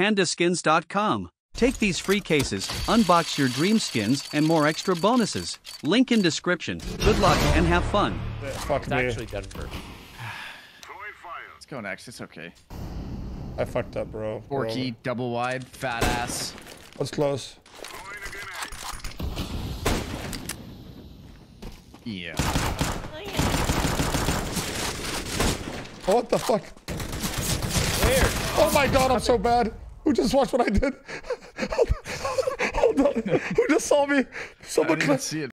pandaskins.com. Take these free cases, unbox your dream skins, and more extra bonuses. Link in description. Good luck and have fun. Fuck me. Actually Denver. Let's go next. It's okay. I fucked up, bro. Forky, double wide, fat ass. That's close. Yeah. Oh, what the fuck? Where? Oh my god, I'm so bad. Who just watched what I did? Hold on. Who just saw me? I Someone didn't see it.